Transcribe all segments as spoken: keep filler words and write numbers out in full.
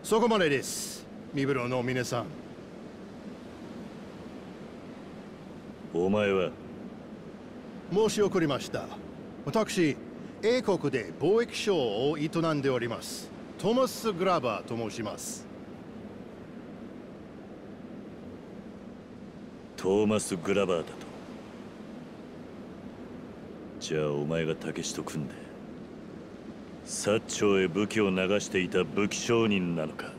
そこまでです、身分の皆さん。 お前は？ 申し遅れました。私、英国で貿易商を営んでおります。トーマス・グラバーと申します。 トーマス・グラバーだと。じゃあお前が武士と組んで薩長へ武器を流していた武器商人なのか？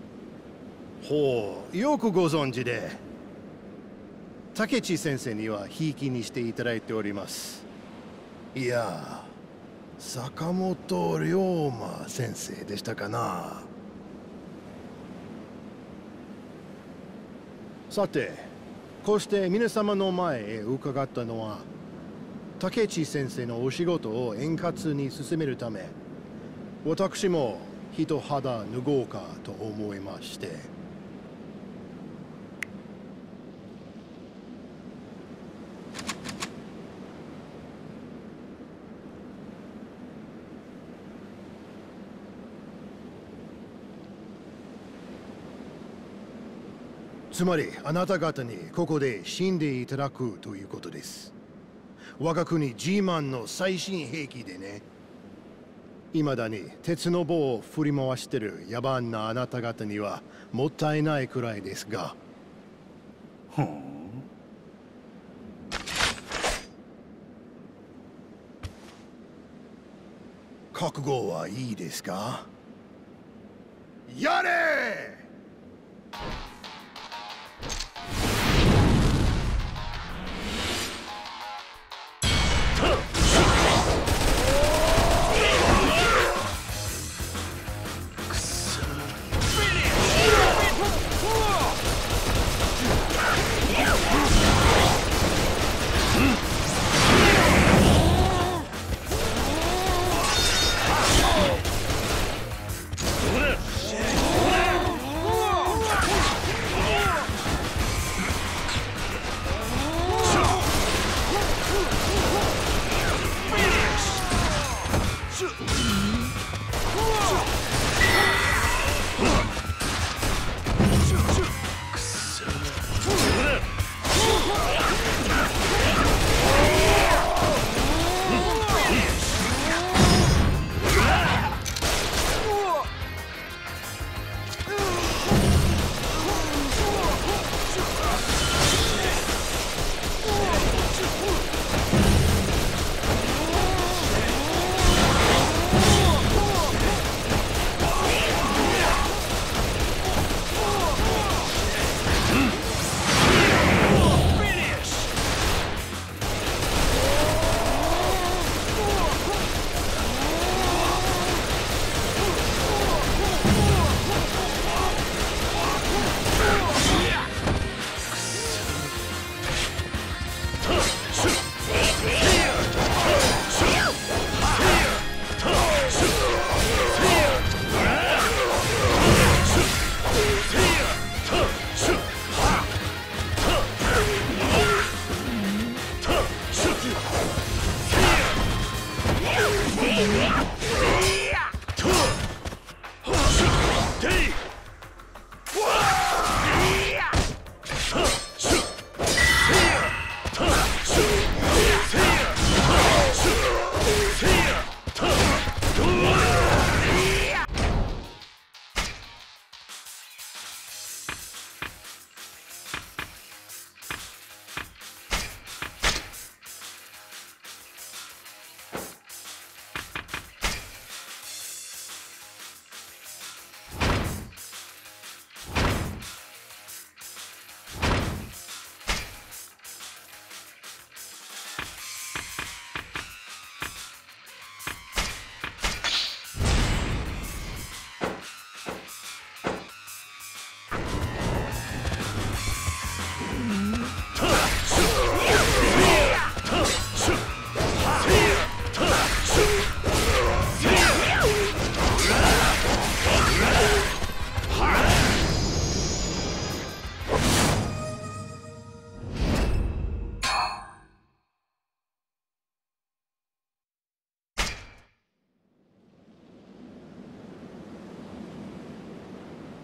ほう、よくご存知で。竹地先生にはひいきにしていただいております。いや、坂本龍馬先生でしたかな。さて、こうして皆様の前へ伺ったのは、竹地先生のお仕事を円滑に進めるため、私も一肌脱ごうかと思いまして。つまりあなた方にここで死んでいただくということです。我が国 G マンの最新兵器でね。未だに鉄の棒を振り回してる野蛮なあなた方にはもったいないくらいですが。 ふん。 覚悟はいいですか？やれ！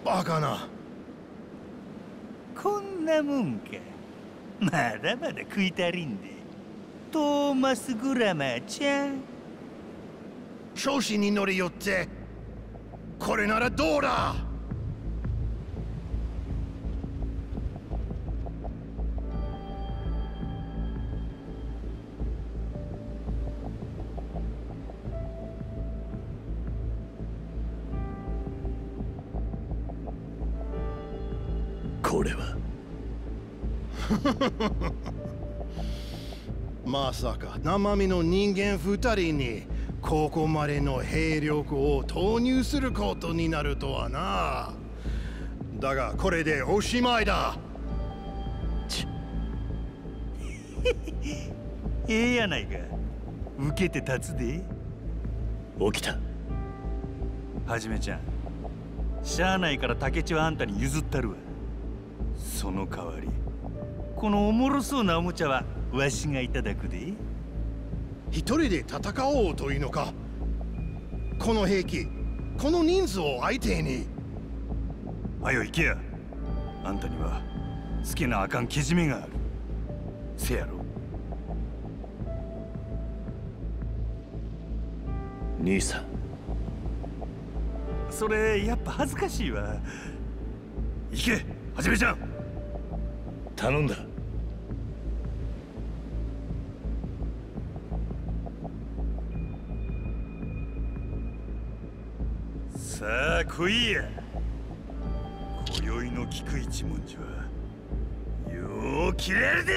バカな。 こんなもんか。まだまだ食い足りんで。トーマス・グラマーちゃん。 調子に乗りよって、これならどうだ。 これはまさか生身の人間二人にここまでの兵力を投入することになるとはな。だがこれでおしまいだ。 ええやないか。受けて立つで。 起きた。 はじめちゃん、しゃあないから竹地はあんたに譲ったるわ。その代わりこのおもろそうなおもちゃはわしがいただくで。 一人で戦おうというのか。この兵器、この人数を相手に。 はよ行けや。あんたには好きなあかんけじめがある。せやろ。 兄さん、 それやっぱ恥ずかしいわ。行け、はじめちゃん。 頼んだ。 さあ来いや。今宵の菊一文字はよう切れるで。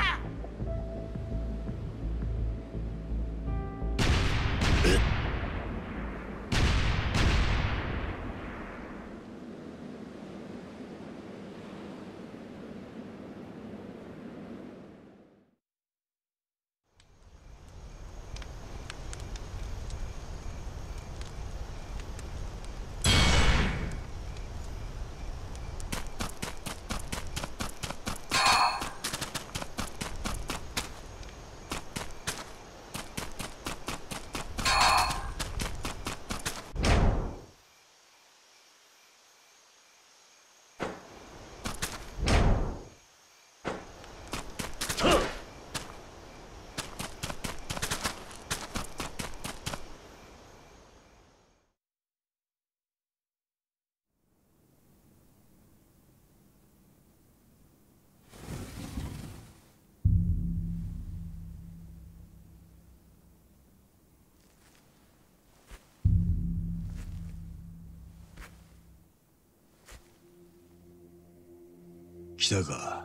来たか、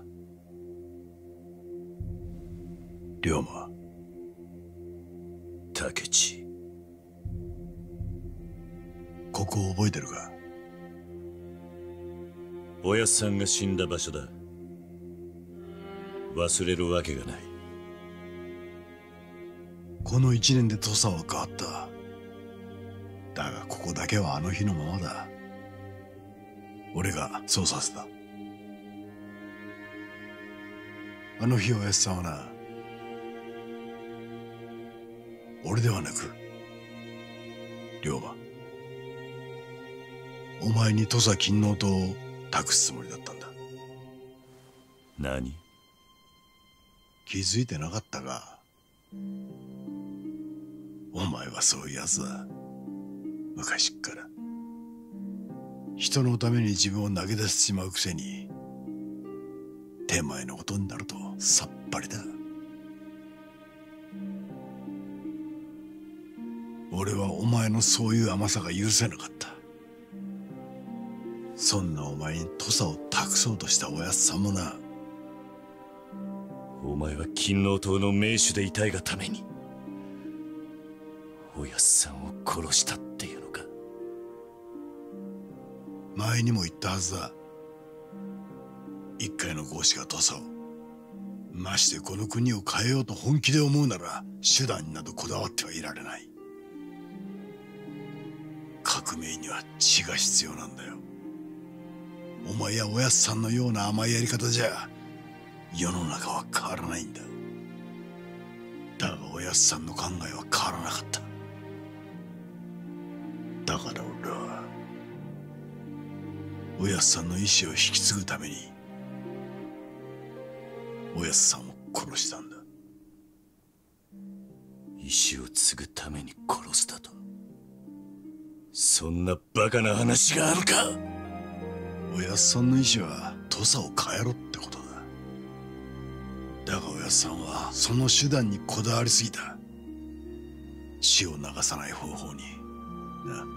龍馬。 竹地、 ここを覚えてるか。 おやっさんが死んだ場所だ。忘れるわけがない。 この一年で土佐は変わった。だがここだけはあの日のままだ。俺がそうさせた。あの日おやっさんはな、俺ではなく龍馬、お前に土佐勤王党を託すつもりだったんだ。 何？ 気づいてなかったか。お前はそういうやつだ。昔っから人のために自分を投げ出してしまうくせに、手前のことになるとさっぱりだ。俺はお前のそういう甘さが許せなかった。そんなお前に土佐を託そうとしたおやっさんもな。 お前は勤王党の名手でいたいがためにおやっさんを殺したっていうのか。 前にも言ったはずだ。一介の豪士が土佐を、ましてこの国を変えようと本気で思うなら手段になどこだわってはいられない。革命には知が必要なんだよ。お前やおやっさんのような甘いやり方じゃ世の中は変わらないんだ。だがおやっさんの考えは変わらなかった。だから俺はおやつさんの意志を引き継ぐためにおやつさんを殺したんだ。 意志を継ぐために殺したと？そんなバカな話があるか？ おやつさんの意志は土佐を変えろってことだ。だがおやつさんはその手段にこだわりすぎた。血を流さない方法にな。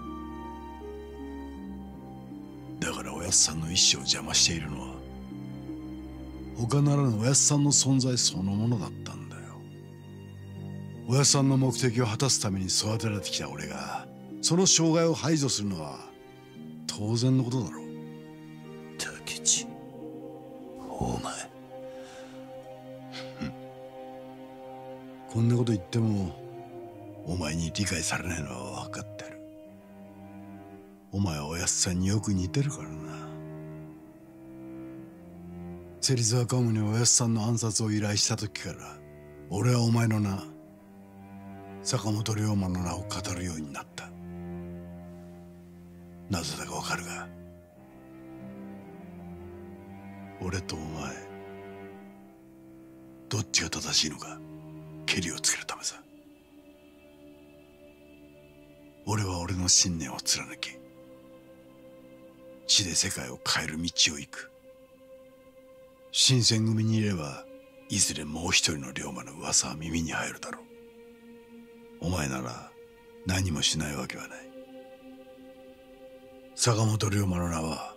だからおやつさんの意志を邪魔しているのは他ならぬおやつさんの存在そのものだったんだよ。おやつさんの目的を果たすために育てられてきた俺がその障害を排除するのは当然のことだろう。 竹地、お前こんなこと言ってもお前に理解されないのは分かってる。お前はおやっさんによく似てるからな。芹沢カムにおやっさんの暗殺を依頼した時から俺はお前の名、坂本龍馬の名を語るようになった。なぜだか分かるが、俺とお前どっちが正しいのかケリをつけるためさ。俺は俺の信念を貫き血で世界を変える道を行く。新選組にいればいずれもう一人の龍馬の噂は耳に入るだろう。お前なら何もしないわけはない。坂本龍馬の名は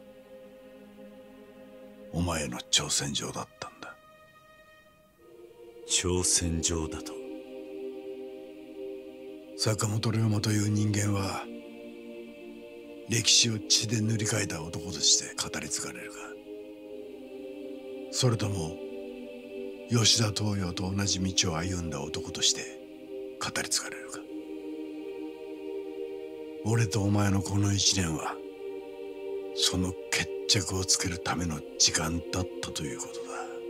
お前への挑戦状だったんだ。 挑戦状だと？ 坂本龍馬という人間は歴史を血で塗り替えた男として語り継がれるか、それとも吉田東洋と同じ道を歩んだ男として語り継がれるか。俺とお前のこの一年はその決着をつけるための時間だったということだ。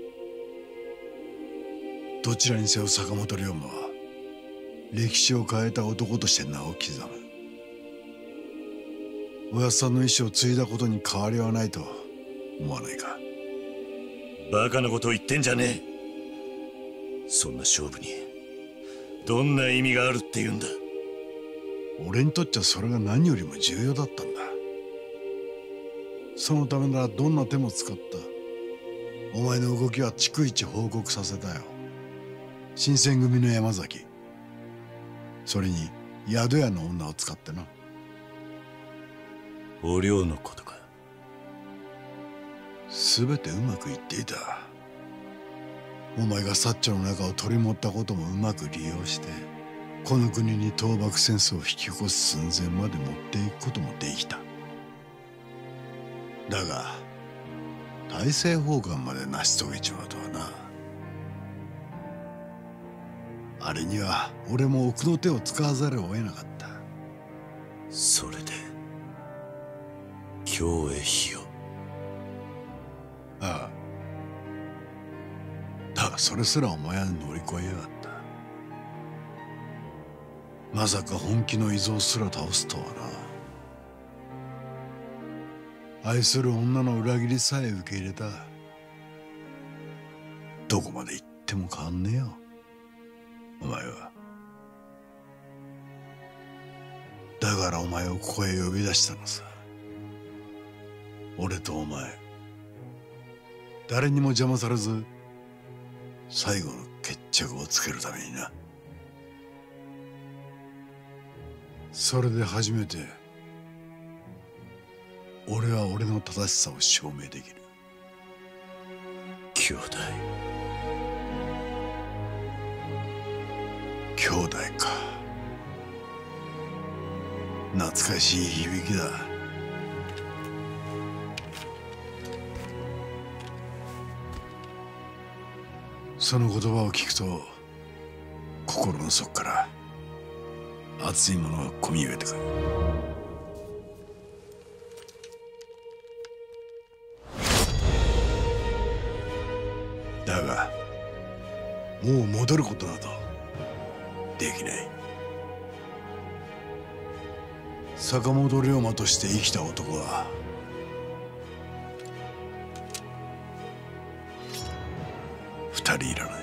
どちらにせよ坂本龍馬は歴史を変えた男として名を刻む。おやっさんの意志を継いだことに変わりはないと思わないか。 バカなことを言ってんじゃねえ。そんな勝負にどんな意味があるって言うんだ。 俺にとっちゃそれが何よりも重要だったんだ。そのためならどんな手も使った。お前の動きは逐一報告させたよ。新選組の山崎、それに宿屋の女を使ってな。 お涼のことか。 全てうまくいっていた。お前が薩長の中を取り持ったこともうまく利用してこの国に倒幕戦争を引き起こす寸前まで持っていくこともできた。だが大政奉還まで成し遂げちまうとはな。あれには俺も奥の手を使わざるを得なかった。 それで京へ火を。 ああ、だがそれすらお前は乗り越えやがった。まさか本気の依蔵すら倒すとはな。愛する女の裏切りさえ受け入れた。どこまで行っても変わんねえよお前は。だからお前をここへ呼び出したのさ。俺とお前誰にも邪魔されず最後の決着をつけるためにな。それで初めて俺は俺の正しさを証明できる。 兄弟兄弟か。懐かしい響きだ。その言葉を聞くと心の底から熱いものがこみ上げてくる。だがもう戻ることなどできない。坂本龍馬として生きた男は二人いらない。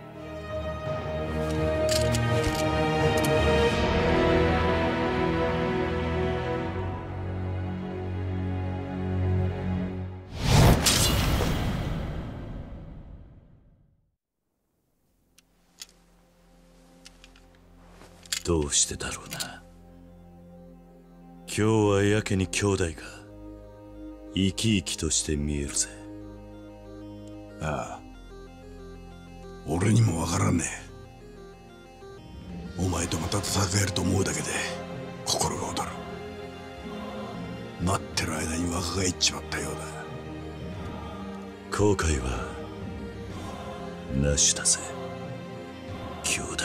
どうしてだろうな。今日はやけに兄弟が生き生きとして見えるぜ。 ああ、俺にもわからんねえ。お前とまた戦えると思うだけで心が躍る。待ってる間に若返っちまったようだ。 後悔はなしだぜ兄弟。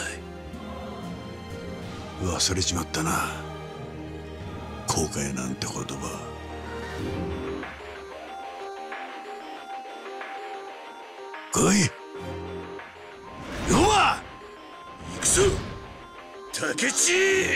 忘れちまったな、後悔なんて言葉。来いヨマ、行くぞ竹地。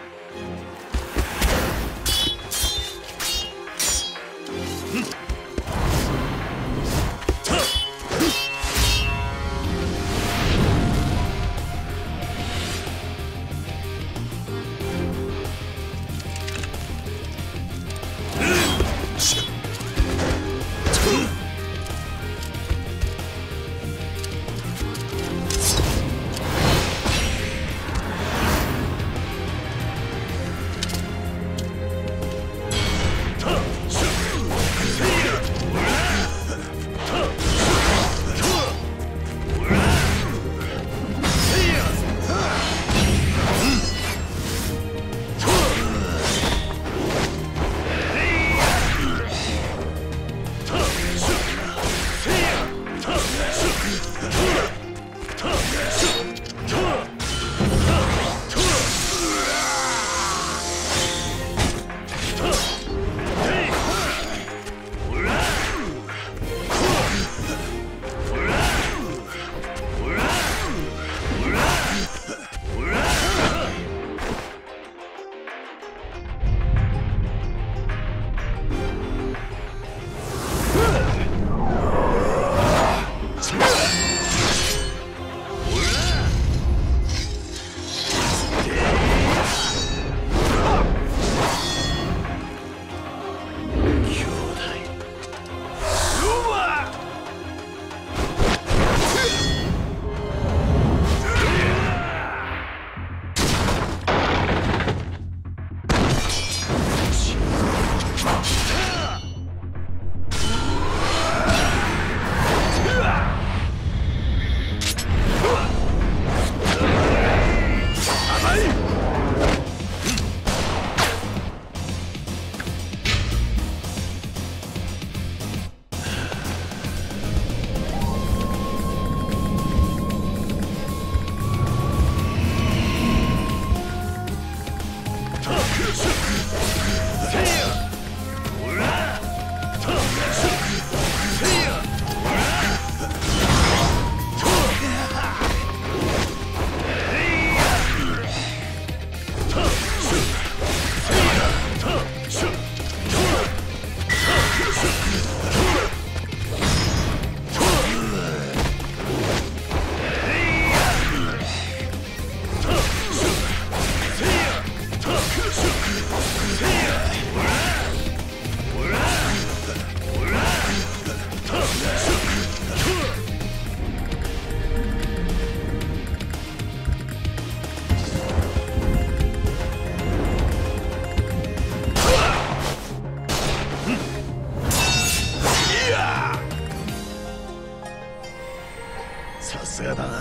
さすがだな。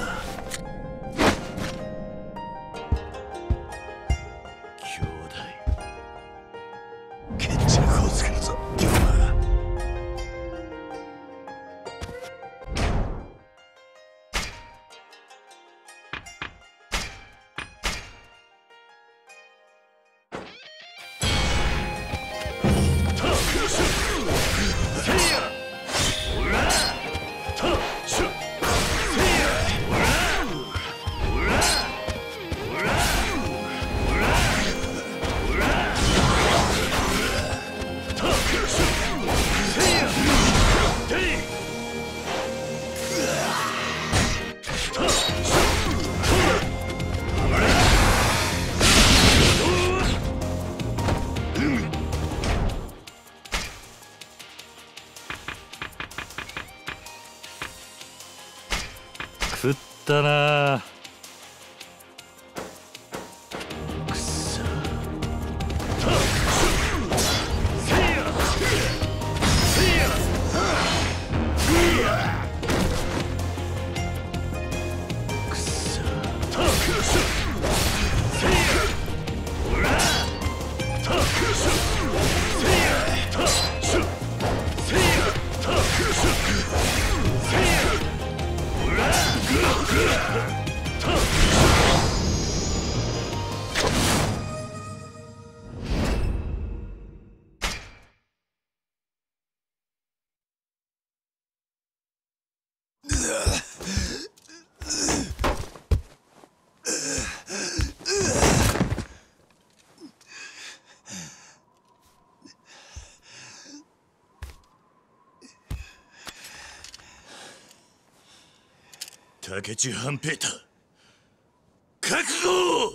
兄弟、 決着をつけるぞ龍馬。 せや食ったな。 くそ。竹内半平太、覚悟。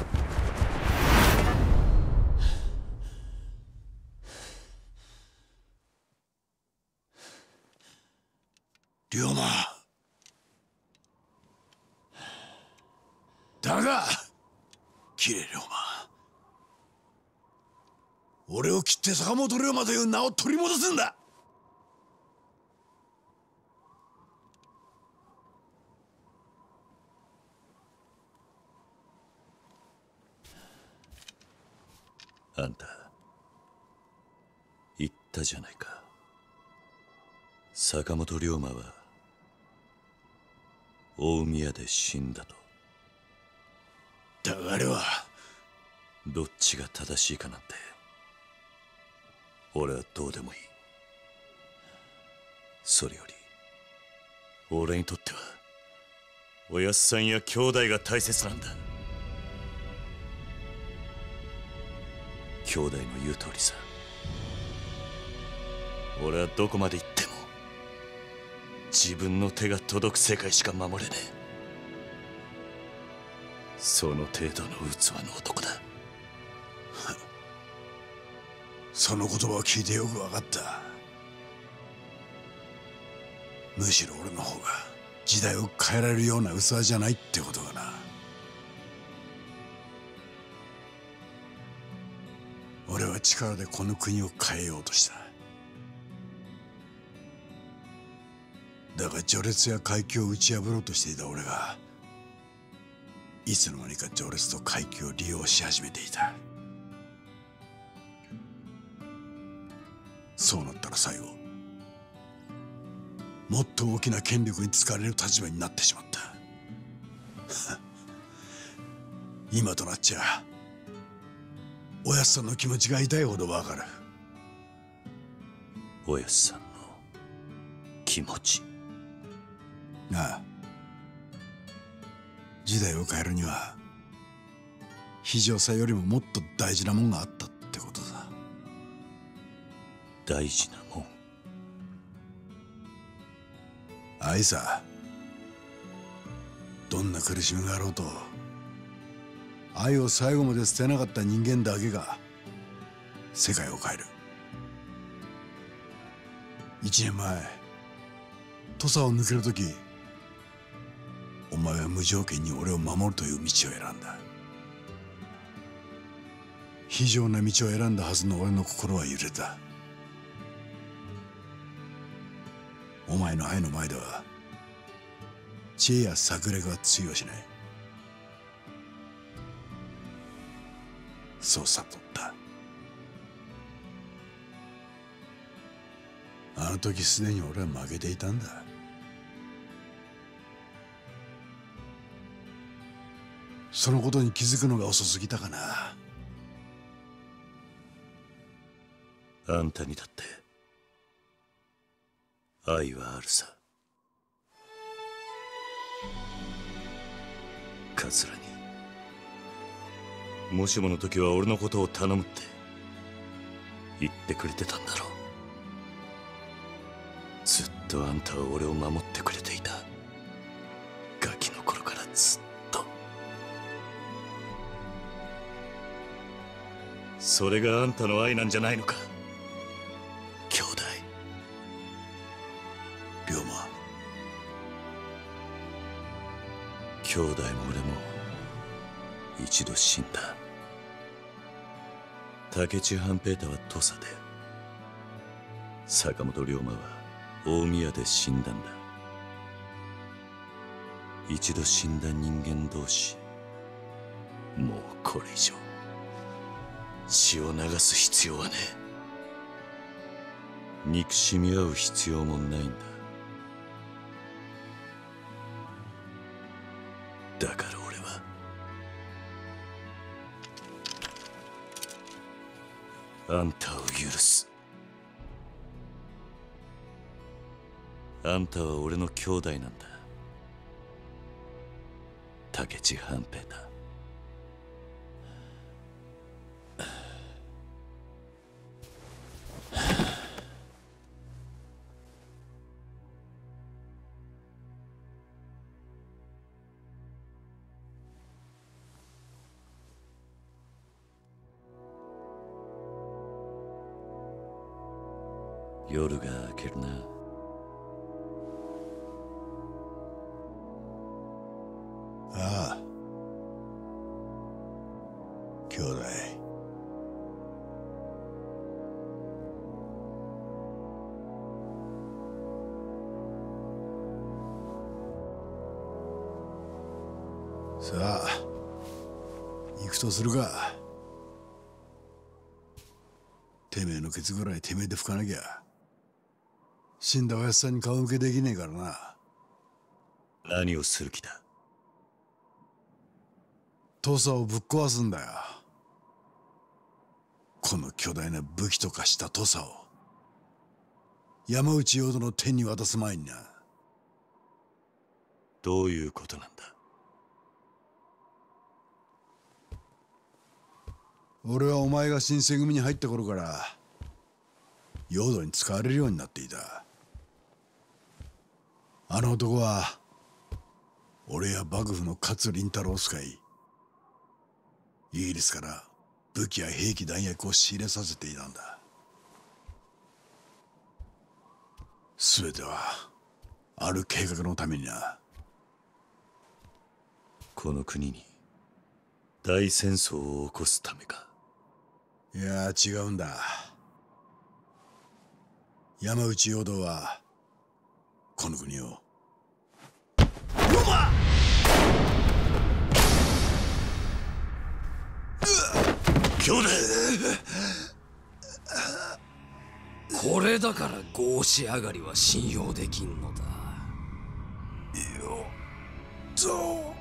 龍馬、ダメだ。キレ龍馬、俺を切って坂本龍馬という名を取り戻すんだ。 あんた言ったじゃないか。坂本龍馬は大宮で死んだと。 だがあれはどっちが正しいかなんて俺はどうでもいい。それより俺にとってはおやっさんや兄弟が大切なんだ。兄弟の言う通りさ。俺はどこまで行っても自分の手が届く世界しか守れねえ。その程度の器の男だ。 その言葉を聞いてよく分かった。むしろ俺の方が時代を変えられるような器じゃないってことがな。俺は力でこの国を変えようとした。だが序列や階級を打ち破ろうとしていた俺がいつの間にか序列と階級を利用し始めていた。そうなったら最後もっと大きな権力に使われる立場になってしまった。今となっちゃおやっさんの気持ちが痛いほどわかる。 おやっさんの気持ちなあ、時代を変えるには非常さよりももっと大事なもんがあったってことだ。 大事なもん。 愛さ、どんな苦しみがあろうと愛を最後まで捨てなかった人間だけが世界を変える。一年前土佐を抜ける時、お前は無条件に俺を守るという道を選んだ。非常な道を選んだはずの俺の心は揺れた。お前の愛の前では知恵や策略は通用しない。そう悟った。あの時すでに俺は負けていたんだ。そのことに気づくのが遅すぎたかな。 あんたにだって愛はあるさ。桂にもしもの時は俺のことを頼むって言ってくれてたんだろう。ずっとあんたは俺を守ってくれていた。ガキの頃からずっと。それがあんたの愛なんじゃないのか、兄弟。 龍馬、 兄弟も俺も一度死んだ。武智半平太は土佐で、坂本龍馬は大宮で死んだんだ。一度死んだ人間同士、もうこれ以上血を流す必要はねえ。憎しみ合う必要もないんだ。だから俺はあんたを許す。あんたは俺の兄弟なんだ、武智半平太。夜が明けるな。 ああ、兄弟。さあ、行くとするか。てめえのケツぐらいてめえで拭かなきゃ死んだおやっさんに顔向けできねえからな。 何をする気だ。 土佐をぶっ壊すんだよ。この巨大な武器とかした土佐を山内陽道の手に渡す前にな。 どういうことなんだ。 俺はお前が新選組に入った頃から陽道に使われるようになっていた。あの男は俺や幕府の勝麟太郎を使い、イギリスから武器や兵器弾薬を仕入れさせていたんだ。全てはある計画のためにな。 この国に大戦争を起こすためか。 いや違うんだ。山内陽道はこの国を兄弟。 これだから合し上がりは信用できんのだ。 よと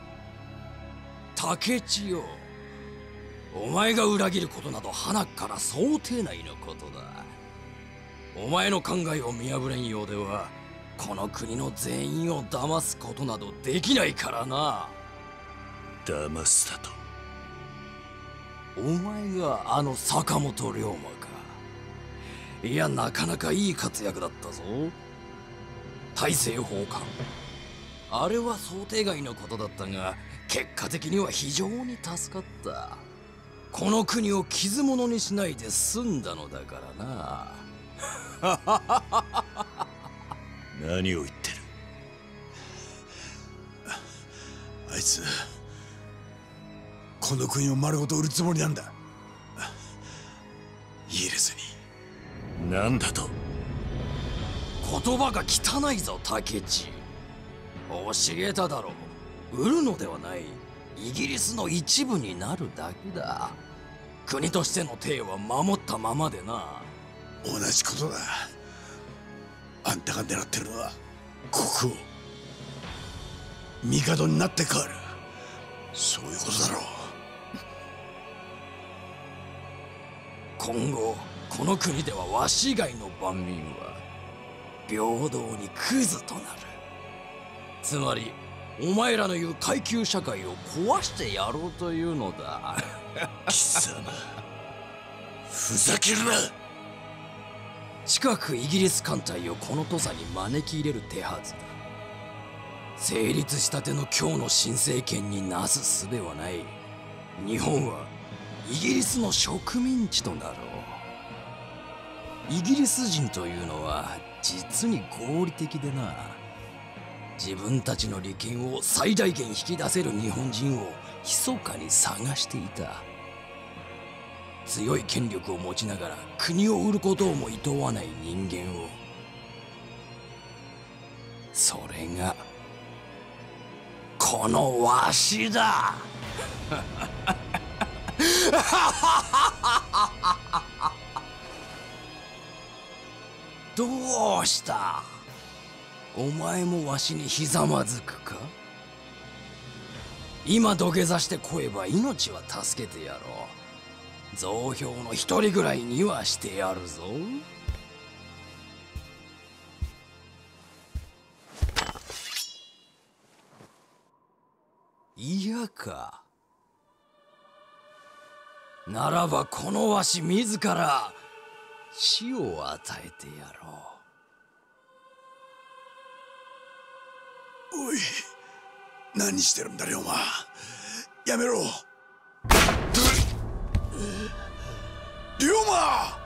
竹地よ、お前が裏切ることなど鼻から想定内のことだ。お前の考えを見破れんようではこの国の全員を騙すことなどできないからな。 騙すだと。 お前があの坂本龍馬か。いや、なかなかいい活躍だったぞ。大政奉還、あれは想定外のことだったが結果的には非常に助かった。この国を傷物にしないで済んだのだからな。 何を言ってる。 あいつこの国を丸ごと売るつもりなんだ。イギリスに。 何だと。 言葉が汚いぞ竹地。教えただろう。売るのではない、イギリスの一部になるだけだ。国としての体は守ったままでな。 同じことだ。あんたが狙ってるのは国王、帝になって変わる、そういうことだろう。 今後この国ではわし以外の万民は平等にクズとなる。つまりお前らの言う階級社会を壊してやろうというのだ。 貴様、ふざけるな。 近くイギリス艦隊をこの土佐に招き入れる手はずだ。成立したての今日の新政権になすすべはない。日本はイギリスの植民地となろう。イギリス人というのは実に合理的でな。 自分たちの利権を最大限引き出せる日本人を密かに探していた。強い権力を持ちながら国を売ることをも厭わない人間を。それがこのわしだ。どうした？お前もわしにひざまずくか？今土下座してこえば命は助けてやろう。増票の一人ぐらいにはしてやるぞ。嫌か。ならばこのわし自ら死を与えてやろう。おい、何してるんだ龍馬。やめろ龍馬。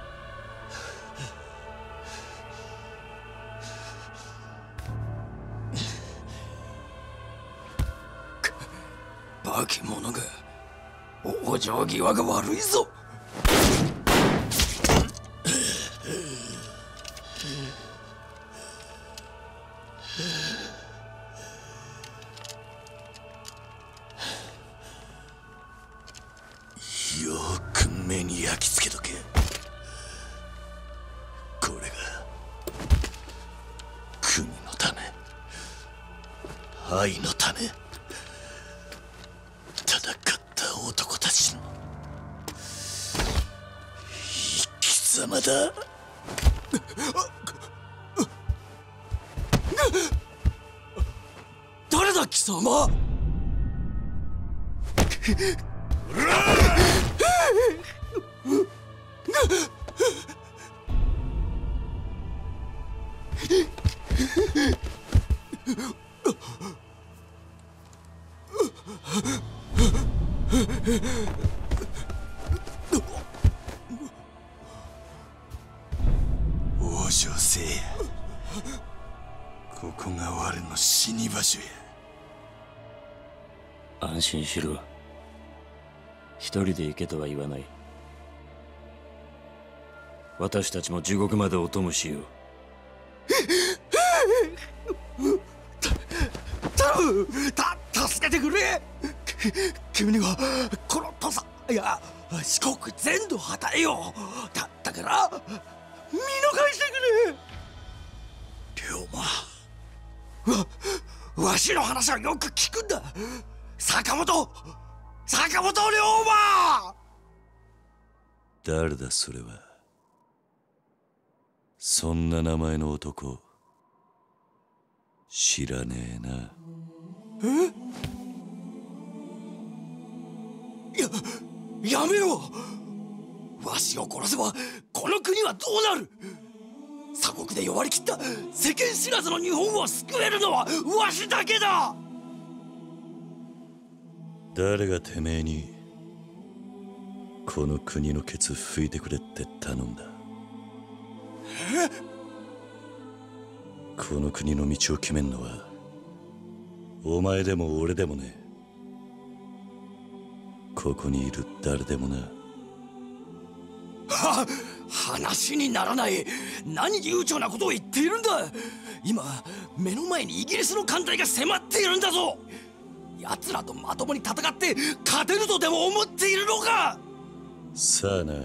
化け物が。往生際が悪いぞ。 よく目に焼き付けとけ。これが国のため、愛のため戦った男たちの生き様だ。 誰だ貴様。 王女聖夜、ここが我の死に場所や。 安心しろ。一人で行けとは言わない。私たちも地獄までお供しよう。 頼む、た助けてくれ。君にはこの土佐、いや四国全土与えよう。だだから見逃してくれ。 龍馬、わわしの話はよく聞くんだ。坂本坂本龍馬。 誰だそれは。そんな名前の男知らねえな。 え？ややめろ。わしを殺せばこの国はどうなる。鎖国で弱り切った世間知らずの日本を救えるのはわしだけだ。 誰がてめえにこの国のケツ拭いてくれって頼んだ。この国の道を決めんのはお前でも俺でもねえ。ここにいる誰でもな。 は話にならない。何悠長なことを言っているんだ。今目の前にイギリスの艦隊が迫っているんだぞ。奴らとまともに戦って勝てるとでも思っているのか。 さあな。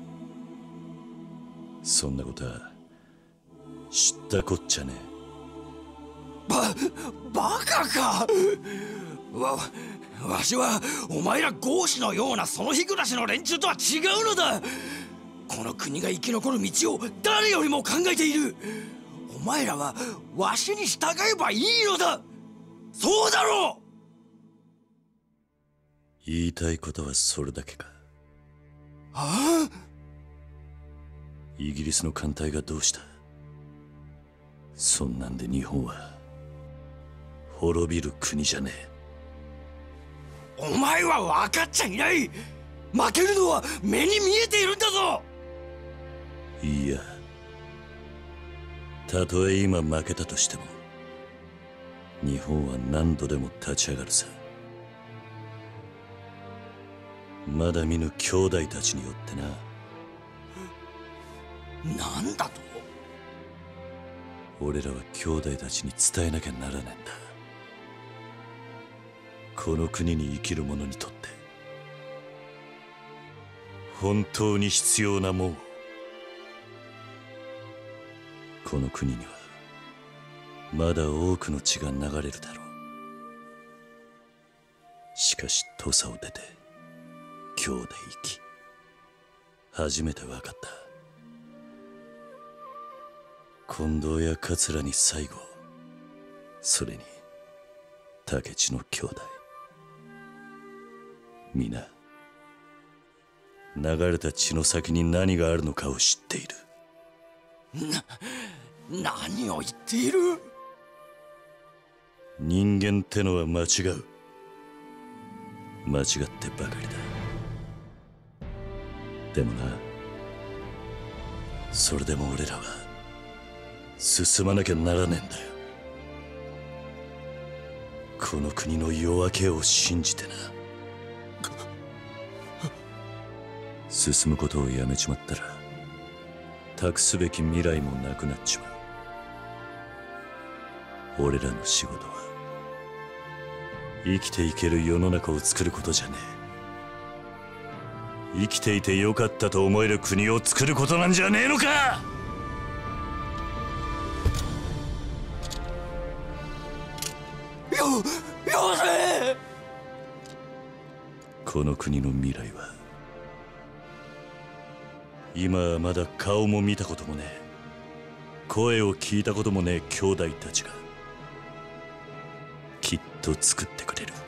そんなことは知ったこっちゃねえ。ばバカか。わわしはお前ら豪士のようなその日暮らしの連中とは違うのだ。この国が生き残る道を誰よりも考えている。お前らはわしに従えばいいのだ。そうだろう。 言いたいことはそれだけか。 はあ？ イギリスの艦隊がどうした。そんなんで日本は滅びる国じゃねえ。 お前は分かっちゃいない。負けるのは目に見えているんだぞ。 いや、たとえ今負けたとしても日本は何度でも立ち上がるさ。まだ見ぬ兄弟たちによってな。なんだと？ 俺らは兄弟たちに伝えなきゃならねえんだ。この国に生きる者にとって本当に必要なもんを。この国にはまだ多くの血が流れるだろう。しかし土佐を出て今日で生き初めて分かった。近藤や桂に最後、それに竹地の兄弟、皆流れた血の先に何があるのかを知っている。 な、何を言っている？ 人間ってのは間違う。間違ってばかりだ。でもな、それでも俺らは進まなきゃならねえんだよ。この国の夜明けを信じてな。進むことをやめちまったら託すべき未来もなくなっちまう。俺らの仕事は生きていける世の中を作ることじゃねえ。生きていてよかったと思える国を作ることなんじゃねえのか。 よ、よせ！ この国の未来は今はまだ顔も見たこともねえ、声を聞いたこともねえ兄弟たちがきっと作ってくれる。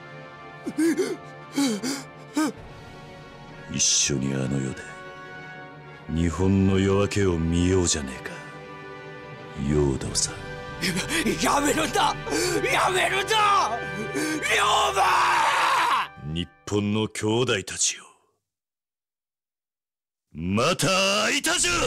一緒にあの世で日本の夜明けを見ようじゃねえか、陽道さん。 やめるんだ！やめるんだ！龍馬！ 日本の兄弟たちよ、また会いたじゃ！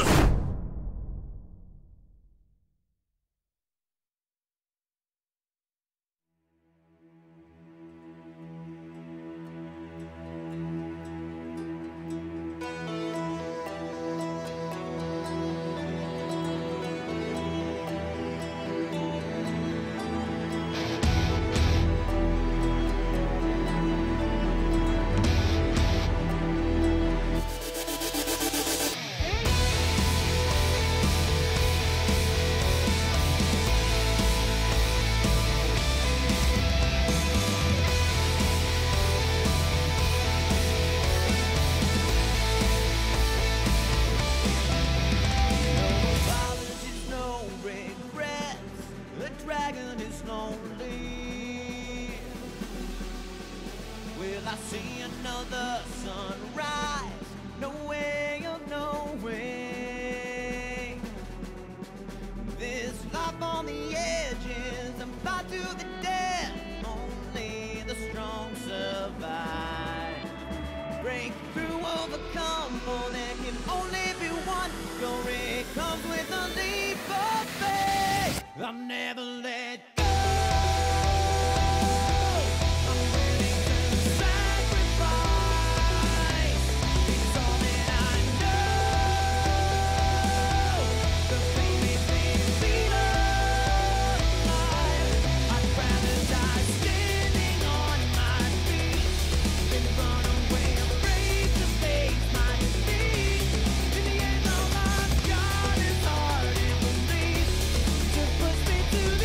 To push me to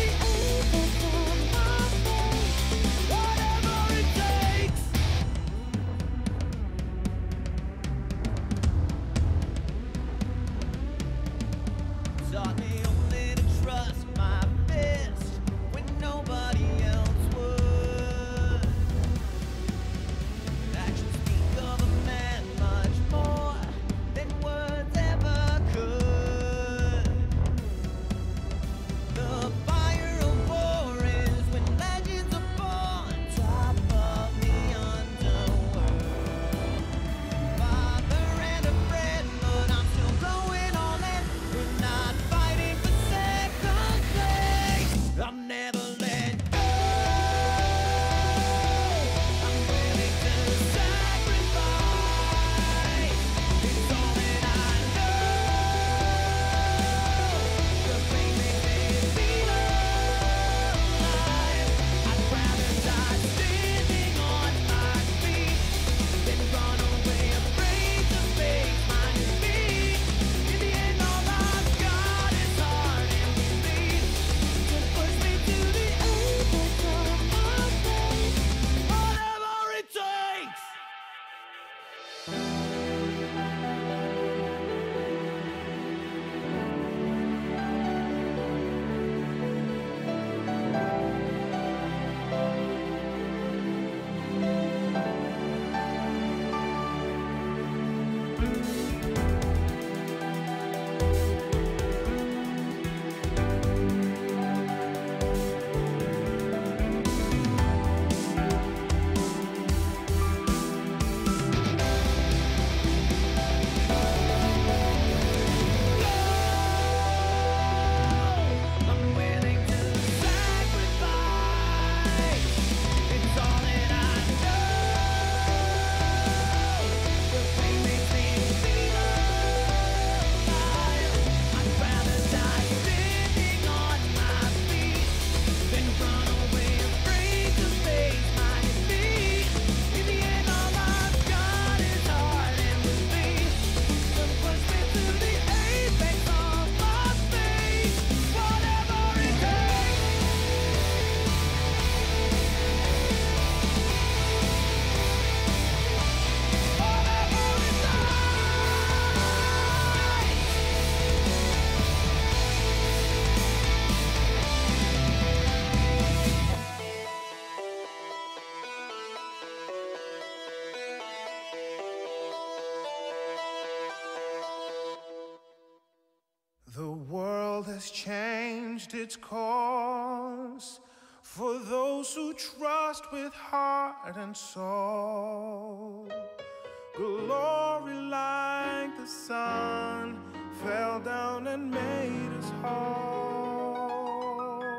changed its course for those who trust with heart and soul. Glory like the sun fell down and made us whole.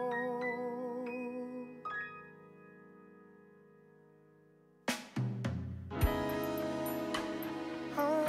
Oh.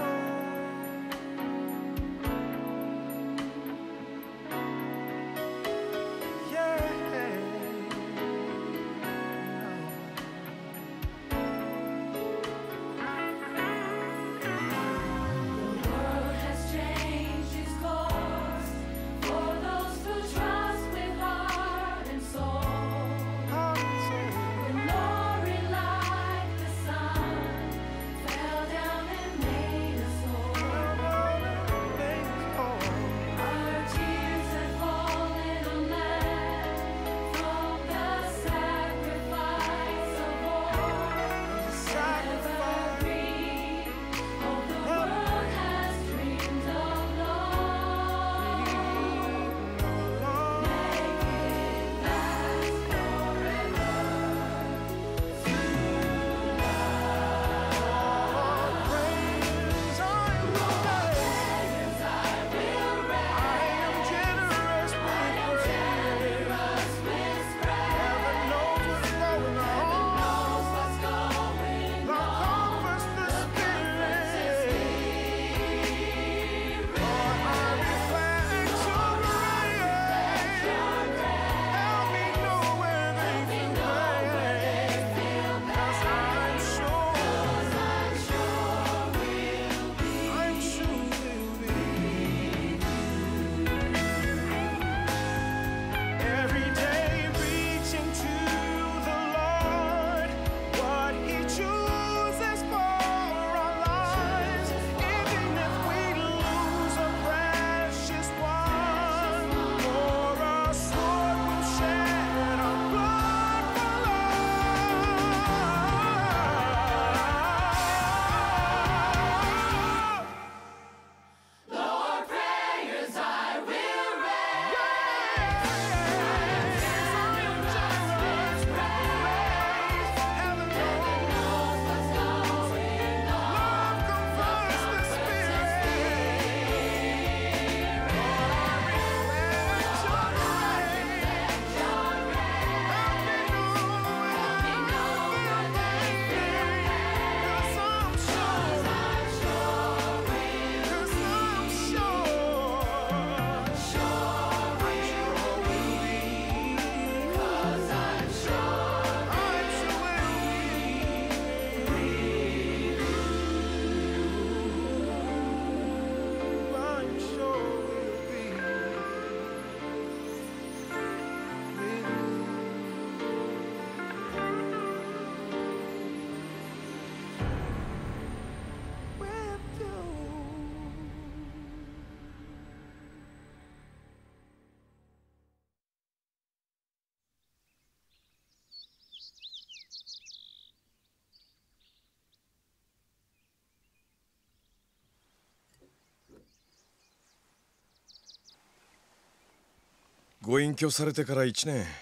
ご隠居されてから一年、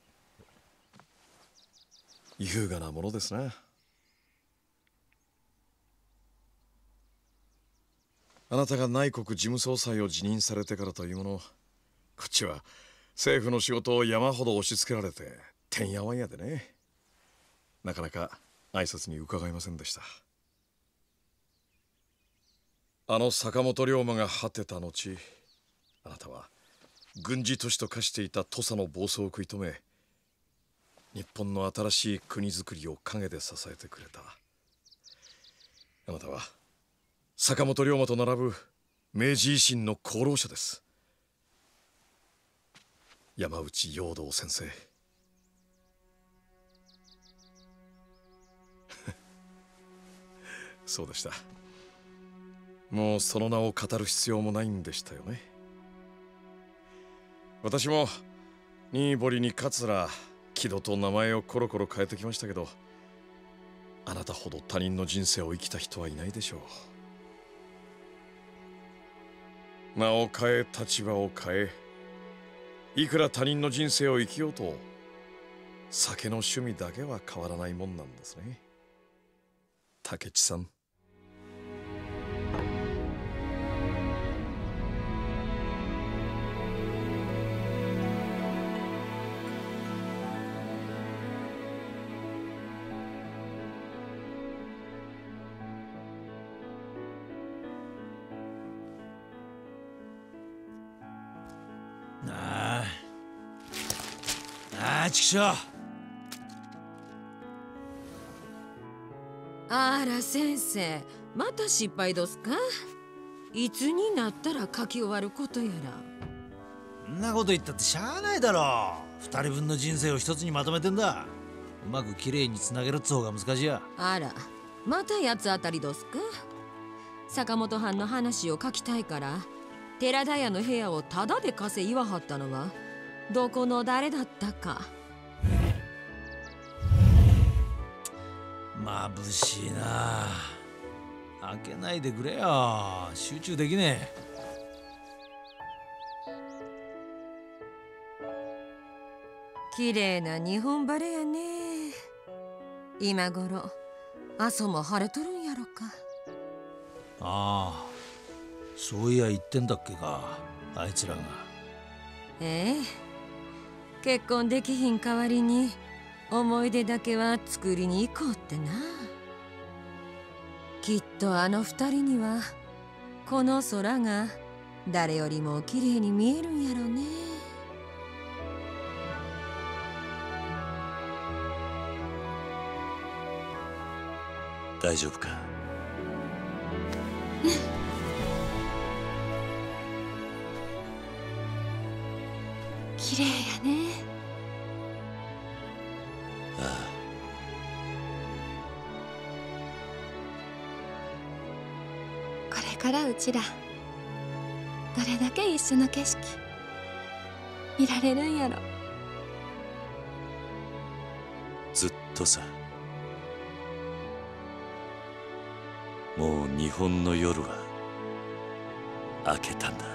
優雅なものですな。あなたが内国事務総裁を辞任されてからというもの、こっちは政府の仕事を山ほど押し付けられててんやわんやでね、なかなか挨拶に伺いませんでした。あの坂本龍馬が果てた後、あなたは軍事都市と化していた土佐の暴走を食い止め、日本の新しい国づくりを陰で支えてくれた。あなたは坂本龍馬と並ぶ明治維新の功労者です。山内陽道先生。そうでした。もうその名を語る必要もないんでしたよね。私も新堀に桂、木戸と名前をコロコロ変えてきましたけど、あなたほど他人の人生を生きた人はいないでしょう。名を変え、立場を変え、 いくら他人の人生を生きようと酒の趣味だけは変わらないもんなんですね、竹地さん。 なあなあちくしょう。 あら先生、また失敗どすか？いつになったら書き終わることやら。 んなこと言ったってしゃあないだろ。二人分の人生を一つにまとめてんだ。うまくきれいにつなげるっつ方が難しいや。 あら、また八つ当たりどすか？坂本藩の話を書きたいから寺田屋の部屋をタダで貸せ言わはったのはどこの誰だったか。 まぶしいな。開けないでくれよ。集中できねえ。 綺麗な日本晴れやね。今頃阿蘇も晴れとるんやろか。 ああ、そういや言ってんだっけか、あいつらが。 ええ、結婚できひん代わりに思い出だけは作りに行こうってな。きっとあの二人にはこの空が誰よりも綺麗に見えるんやろね。 大丈夫か？ 綺麗やね。 ああ、これからうちらどれだけ一緒の景色見られるんやろ。 ずっとさ。もう日本の夜は明けたんだ。